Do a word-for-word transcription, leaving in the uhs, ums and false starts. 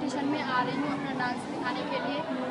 Competition में आ रही हूँ अपना डांस दिखाने के लिए।